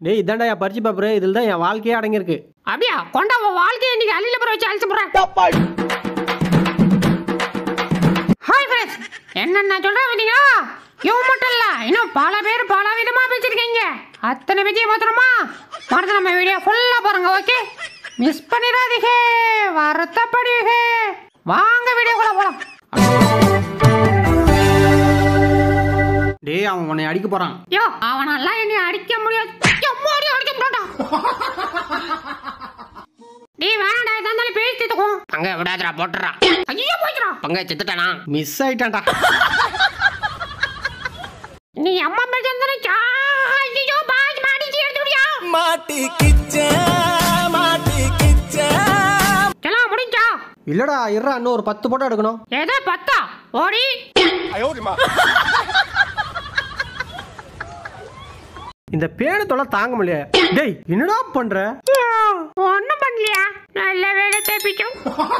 டேய் இதாண்டா என் பரிச்சு பேப்பர், இதில் தான் என் வாழ்க்கையே அடங்கியிருக்கு. அப்படியா? கொண்டா உன் வாழ்க்கையை இன்னைக்கு அள்ளியில போற வச்சு அழிச்சு போறேன். ஹாய் ஃப்ரெண்ட்ஸ், என்னென்ன சொல்றேன் பார்த்தீங்களா? இவன் மட்டும் இல்ல, இன்னும் பல பேர் பல விதமா பேசிருக்கீங்க. அத்தனை பேஜையும் பார்த்துருமா? மறந்து நம்ம வீடியோ ஃபுல்லா பாருங்க, ஓகே? மிஸ் பண்ணிடாதீங்க, வருத்தப்படுவீங்க. வாங்க வீடியோக்குள்ள போலாம். டேய் அவன் உன்னை அடிக்க போறான். யோ அவனெல்லாம் என்னை அடிக்க முடியாது. அடிக்க முடியாடா. டேய் வேணாடா, இதாந்தாலும் பேசி தீத்துக்கும். பங்க விடாதடா, போட்டுறா. ஐயோ போய்டா. பங்க செத்துட்டானா? மிஸ் ஆயிட்டான்டா. நீ அம்மா மேல இருந்தானே ஐயோ பாஸ் மாடிச்சி எடுத்துடியா. மாட்டிக்கிச்சே. எல்லாம் முடிஞ்சா? இல்லடா இருடா, இன்னும் ஒரு 10 போட்டோ எடுக்கணும். ஏதோ 10 ஓடி. இந்த பேனை தொலை தாங்க முடியல. டேய் என்னடா பண்ற? ஒண்ணும் பண்ணலையா, நல்ல வேலை தப்பிச்சோம்.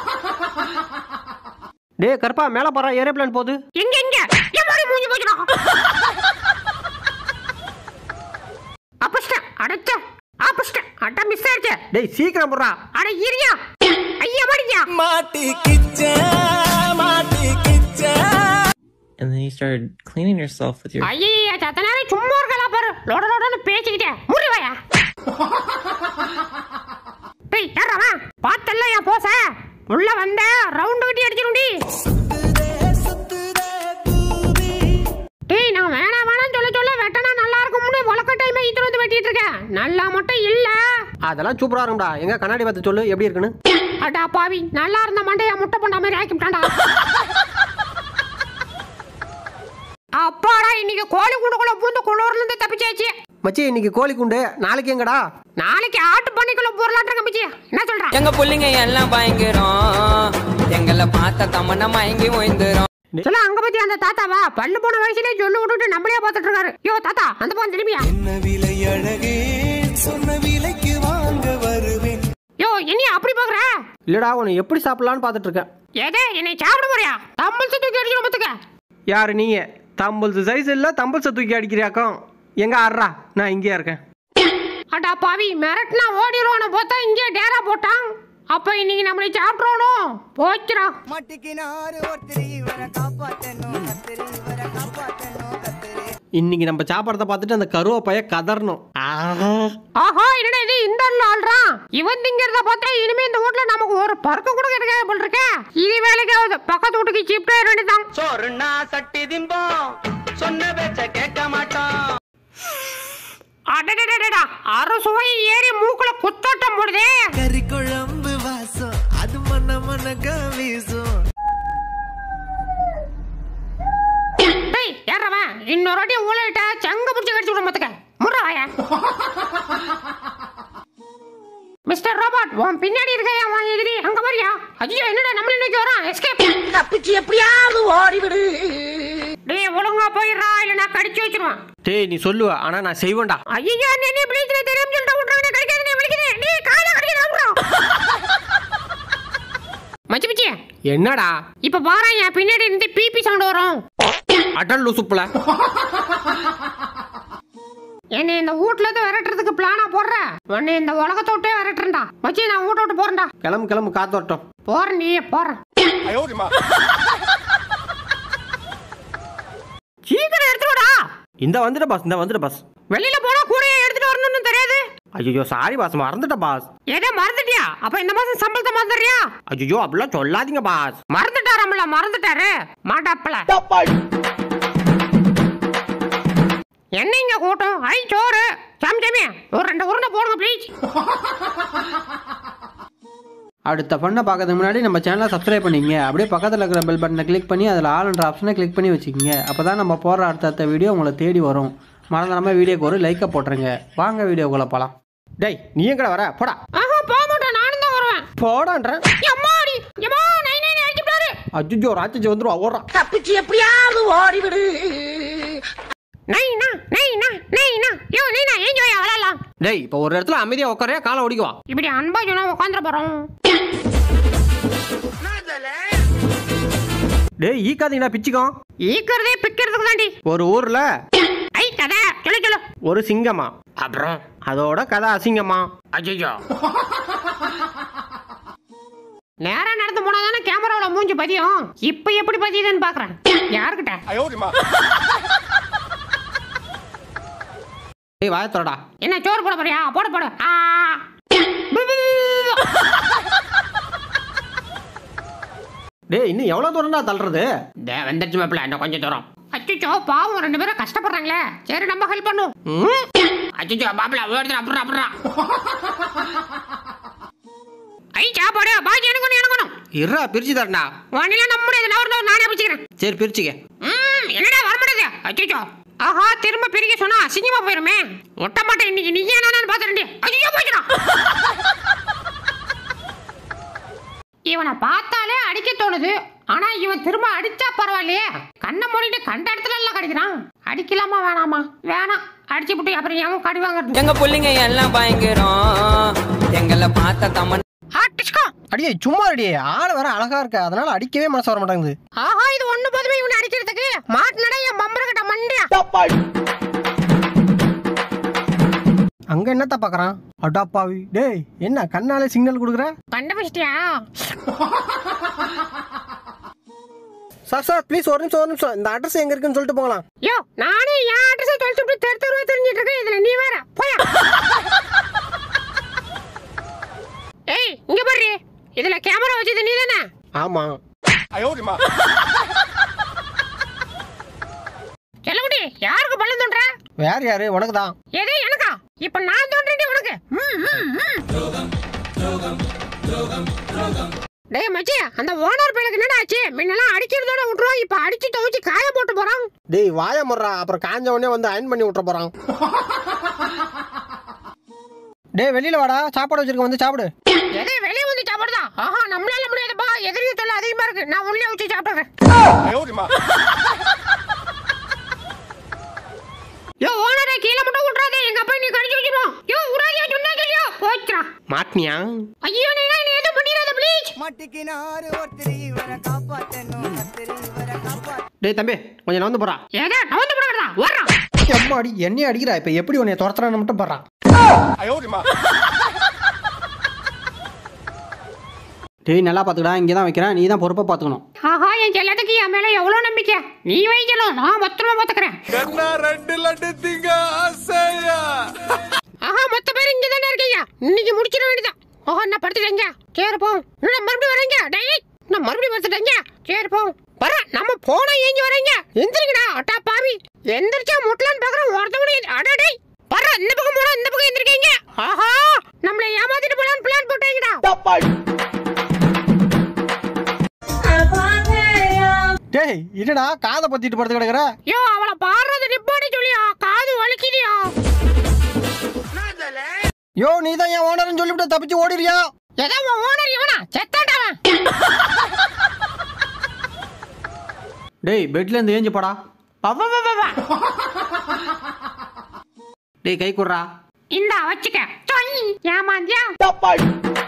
டேய் கருப்பா மேல பாறா, ஏரோப்ளேன் போகுது. எங்க எங்க எம்மாடி மூஞ்சி போச்சுடா. அப்பஸ்ட அடச்ச அப்பஸ்ட அட மிஸ் ஆயிடுச்சு. டேய் சீக்கிரம் போடுறா. அட இரியா ஐயா மடியா. மாட்டிக்கிச்சே. And then you started cleaning yourself with your... ஐயா சத்தனாரே சும்மா இருக்கலா பாரு, லோட லோடன்னு பேசிக்கிட்டே முடிவாயா. டேய் யாரா பாத்தல்ல என் போச உள்ள வந்த ரவுண்ட் கட்டி அடிச்சிருண்டி. டேய் நான் வேணாம் சொல்ல வெட்டனா நல்லா இருக்கும்னு வழக்க டைம் இத்தனை வந்து வெட்டிட்டு இருக்கேன். நல்லா மட்டும் இல்ல. அதெல்லாம் சூப்பரா இருக்கும்டா. எங்க கண்ணாடி பார்த்து சொல்லு எப்படி இருக்குன்னு. அடா பாவி, நல்லா இருந்த மண்டையா முட்டை பண்ண மாதிரி ஆக்கிட்டான்டா. அப்பாடா இன்னைக்கு கோழி கூண்டுக்குள்ள பூந்து குளூர்ல இருந்து தப்பிச்சாச்சு. மச்சி இன்னைக்கு கோழி குண்டு, நாளைக்கு எங்கடா? நாளைக்கு ஆட்டு பண்ணிக்குள்ள போறலான்ற கம்பிச்சி. என்ன சொல்ற? எங்க புள்ளிங்க எல்லாம் பயங்கரம், எங்களை பார்த்த தமன மயங்கி ஓய்ந்துரும். சொல்ல அங்க பத்தி அந்த தாத்தாவா பல்லு போன வயசுலயே சொல்லு விட்டுட்டு நம்மளே பார்த்துட்டு இருக்காரு. யோ தாத்தா அந்த போன் திரும்பியா? என்ன விலை அழகே, சொன்ன விலைக்கு வாங்க வருவேன். யோ என்ன அப்படி பாக்குற? இல்லடா உன்னை எப்படி சாப்பிடலான்னு பார்த்துட்டு இருக்கேன். ஏதே என்னை சாப்பிட போறியா? தம்பல் தூக்கி அடிச்சு பத்துக்க. யாரு நீங்க? தம்பல்ஸ் சைஸ் இல்ல தம்பல்ஸை தூக்கி அடிக்கிறியாக்கும். எங்க ஆடுறா, நான் இங்கேயா இருக்கேன். அடா பாவி, மிரட்டினா ஓடிடுவான பார்த்தா இங்கே டேரா போட்டான். அப்ப இன்னைக்கு நம்மளை சாப்பிட்றோம் போச்சுரா. மாட்டிக்கினாரு ஒருத்தர், இவரை காப்பாத்தணும் கத்திரி, இவரை காப்பாத்தணும் கத்திரி. இன்னைக்கு நம்ம சாப்பிட்றத பார்த்துட்டு அந்த கருவ பைய கதறணும். ஆஹா என்னடா இது இந்த ஆள்றான். இவன் திங்கிறத பார்த்தா இனிமே இந்த வீட்ல நமக்கு ஒரு பறக்க கூட கிடைக்காது போல் இருக்க. இது வேலைக்காவது பக்கத்து வீட்டுக்கு ஷிஃப்ட் ஆயிட வேண்டியதான். சோறுனா சட்டி திம்போம், சொன்ன பேச்ச கேட்க மாட்டோம். அடடடடடா அறுசுவை ஏறி மூக்குல குத்தாட்டம் போடுதே. கறி குழம்பு வாசம் அது மனக வீசும். டேய் யாரவன் இன்னொரு வாட்டி ஊழலிட்ட சங்க புடிச்சு கடிச்சு விட மாத்துக்க முறாயா. மிஸ்டர் ரோபோட் உன் பின்னாடி இருக்க அவன் எதிரி அங்க வரியா? ஐயோ என்னடா நம்மள நோக்கி வரான். எஸ்கேப் தப்பிச்சு எப்படியாவது ஓடி விடு. டேய் ஒழுங்கா போயிரா இல்ல நான் கடிச்சு வச்சிருவேன். டேய் நீ சொல்லுவ, ஆனா நான் செய்வேன்டா. ஐயோ நீ ப்ளீஸ் தெரியாம சொல்லிட்டு விட்டுறேன். கடிக்காத நீ வலிக்குது. நீ கால கடிக்காத விட்டுறா. மச்சி மச்சி என்னடா? இப்ப பாறா என் பின்னாடி இருந்து பிபி சவுண்ட் வரும். அடல் லூசுப்புல. என்னை இந்த வீட்ல இருந்து விரட்டுறதுக்கு பிளானா போடுற. உன்னை இந்த உலகத்தை விட்டே விரட்டுறா. மச்சி நான் வீட்டை விட்டு போறேன்டா. கிளம்பு கிளம்பு, காத்தோட்டம். போறேன் நீ போறேன். சீக்கிரம் எடுத்துடா. இந்த வந்துட்ட பாஸ், இந்த வந்துட்ட பாஸ். வெளியில போனா கூடையே எடுத்துட்டு வரணும்னு தெரியாது. ஐயோ சாரி பாஸ், மறந்துட்ட பாஸ். ஏதோ மறந்துட்டியா? அப்ப இந்த மாசம் சம்பளத்தை மறந்துறியா? ஐயோ அப்படிலாம் சொல்லாதீங்க பாஸ். மறந்துட்டாரம்ல, மறந்துட்டாரு மாட்டாப்பல. என்ன இங்க கூட்டம்? ஐ சோறு சாமி ஒரு 2 உருண்டை போடுங்க ப்ளீஸ். அடுத்த பண்ண பார்க்கறதுக்கு முன்னாடி நம்ம சேனலை சப்ஸ்கிரைப் பண்ணிக்கங்க. அப்படியே பக்கத்தில் இருக்கிற பெல் பட்டனை கிளிக் பண்ணி அதில் ஆல்ன்ற ஆப்ஷனை கிளிக் பண்ணி வச்சுக்கோங்க. அப்போ தான் நம்ம போடுற அடுத்த வீடியோ உங்களை தேடி வரும். மறந்துடாம வீடியோக்கு ஒரு லைக்கை போட்டுருங்க. வாங்க வீடியோக்குள்ள போகலாம். டேய் நீ எங்கட வர? போடா. ஆஹா போக மாட்டேன், நானும் தான் வருவேன். போடான்றேன். அம்மாடி எம்மா நை நை அடிச்சுட்டாரு. அஜ்ஜோ ராட்சசி வந்துருவா, ஓடுறா. தப்பிச்சு எப்படியாவது ஓடி விடு. நைனா நைனா நைனா யோ நைனா என்ஜாய் வரலாம். டேய் இப்போ ஒரு இடத்துல அமைதியா உட்காரே, காலை ஓடிக்குவா. இப்படி அன்பா சொன்னா உட்காந்துட போறோம். டேய் ஈக்காதீங்கடா பிச்சுக்கும். ஈக்கிறதே பிக்கிறதுக்கு தாண்டி. ஒரு ஊர்ல ஐ கதை சொல்லு சொல்லு. ஒரு சிங்கமா அப்புறம் அதோட கதை அசிங்கமா. அஜய்யோ நேரா நடந்து போனாதானே கேமராவில மூஞ்சி பதியும். இப்ப எப்படி பதியுதுன்னு பாக்குறேன். யாருக்கிட்ட டேய் வாய தரடா. என்ன சோறு போட போறியா? போட போட. டேய் இன்னும் எவ்வளவு தூரம்டா தள்ளுறது? வந்துருச்சு மாப்பிள்ள, இன்னும் கொஞ்சம் தூரம். அச்சோ பாவம், 2 பேரும் கஷ்டப்படுறாங்களே. சரி நம்ம ஹெல்ப் பண்ணும். அச்சோ மாப்பிள்ள அப்புறம் அப்புறம் ஐ சாப்பாடு பாஜி எனக்கு எனக்கணும். இருடா பிரிச்சு தரடா. வானில நம்ப முடியாது. நான் நானே பிரிச்சுக்கிறேன். சரி பிரிச்சுக்க. என்னடா வர மாட்டேது? அச்சோ ஆஹா, திரும்ப பிரிக்க சொன்னா அசிங்கமா போயிருமே. ஒட்ட மாட்டேன் இன்னைக்கு. நீ ஏன் பாத்துறேன். ஐயோ போய்க்கிறா. இவனை பார்த்தாலே அடிக்க தோணுது. ஆனா இவன் திரும்ப அடிச்சா பரவாயில்லையே. கண்ணை மூடிட்டு கண்ட இடத்துல எல்லாம் கடிக்கிறான். அடிக்கலாமா வேணாமா? வேணாம். அடிச்சு விட்டு அப்புறம் எவன் கடி வாங்குறது? எங்க புள்ளிங்க எல்லாம் பயங்கரம், எங்களை பார்த்த தமன். அடியே சும்மா அடியே. ஆள் வர அழகா இருக்க, அதனால அடிக்கவே மனசு வர மாட்டேங்குது. ஆஹா, இது ஒண்ணு போதுமே இவனை அடிக்கிறதுக்கு. மாட்டினடா என் பம்பரகிட்ட மண்டியா. அங்க என்னத்த பாக்குறான்? அடாப்பாவி. டேய் என்ன கண்ணாலே சிக்னல் கொடுக்குற? கண்டுபிடிச்சிட்டியா? சார் ப்ளீஸ் ஒரு நிமிஷம். இந்த அட்ரஸ் எங்க இருக்குன்னு சொல்லிட்டு போகலாம். யோ நானே என் அட்ரஸ் தொலைச்சுட்டு தெருவா தெரிஞ்சிட்டு இருக்கேன். இதுல நீ வேற போயா. ஏய் இங்க பாரு, இதுல கேமரா வச்சது நீ தானே? ஆமா. செல்லகுடி, யாருக்கு பள்ளம் தோன்ற? வேற யாரு? உனக்கு தான். எது எனக்கா? இப்ப நான் தோன்றேன் உனக்கு. டேய் மச்சி, அந்த ஓனர் பேருக்கு என்னடா ஆச்சு? முன்னெல்லாம் அடிக்கிறதோட விட்டுருவோம், இப்ப அடிச்சு துவைச்சு காய போட்டு போறான். டேய் வாய முறா, அப்புறம் காஞ்ச உடனே வந்து அயன் பண்ணி விட்டுற போறான். டேய் வெளியில வாடா, சாப்பாடு வச்சிருக்க, வந்து சாப்பிடு. எது வெளியே வந்து சாப்பிடுதா? ஆஹா, நம்மளால முடியாதுப்பா. எதிரி தொல்லை அதிகமா இருக்கு. நான் உள்ளே வச்சு சாப்பிடுறேன். யோ ஓனரே, கீழே மட்டும் விட்டுறாதே. எங்க அப்பா நீ கடிச்சு வச்சிருவோம். யோ உராதியா சொன்னா கேளியோ? போச்சுடா. மாட்டினியா? ஐயோ நீ எதுவும் பண்ணிடாத ப்ளீஸ். மட்டிக்கினாரு ஒருத்தர் இவரை காப்பாத்தணும், கத்திரி இவரை காப்பாத்த. டேய் தம்பி கொஞ்சம் வந்து போறான். ஏதா நவந்து போடுறதா? வர்றான். அம்மா அடி என்னைய அடிக்கிறா. இப்ப எப்படி உன்னை துரத்துறான்னு மட்டும் பாறான். டேய் நல்லா பாத்துக்கடா, இங்கதான் வைக்கிறேன். நீ தான் பொறுப்பா பாத்துக்கணும். ஆஹா, என் செல்லத்துக்கு என் மேல எவ்வளவு நம்பிக்கை. நீ வைக்கணும், நான் பத்திரமா பாத்துக்கிறேன். ஆஹா, மொத்த பேர் இங்க தானே இருக்கீங்க. இன்னைக்கு முடிச்சிட வேண்டியதான். ஆஹா, நான் படுத்துட்டேங்க. சரி போ. நான் மறுபடியும் வரேங்க. டேய் நான் மறுபடியும் படுத்துட்டேங்க. சரி போ. வர நம்ம போனா ஏஞ்சி வரேங்க. எந்திரிங்கடா அட்டா பாவி. எந்திரிச்சா முட்டலான்னு பாக்குறேன். ஒருத்தவனே அடா டேய் வர. இந்த பக்கம் போனா இந்த பக்கம் எந்திரிக்கீங்க. ஆஹா, நம்மளை ஏமாத்திட்டு போலான்னு பிளான் போட்டீங்கடா. டேய் என்னடா காதை பத்திட்டு படுத்து கிடக்குற? யோ அவளை பாடுறது நிப்பாடி சொல்லியா, காது வலிக்குதியா. யோ நீ தான் என் ஓனர்னு சொல்லிவிட்டு தப்பிச்சு ஓடிறியா? ஏதோ ஓனர் இவனா செத்தாண்டவன். டேய் பெட்ல இருந்து ஏஞ்சி போடா. டேய் கை குடுறா. இந்தா வச்சுக்க. ஏமாந்தியா.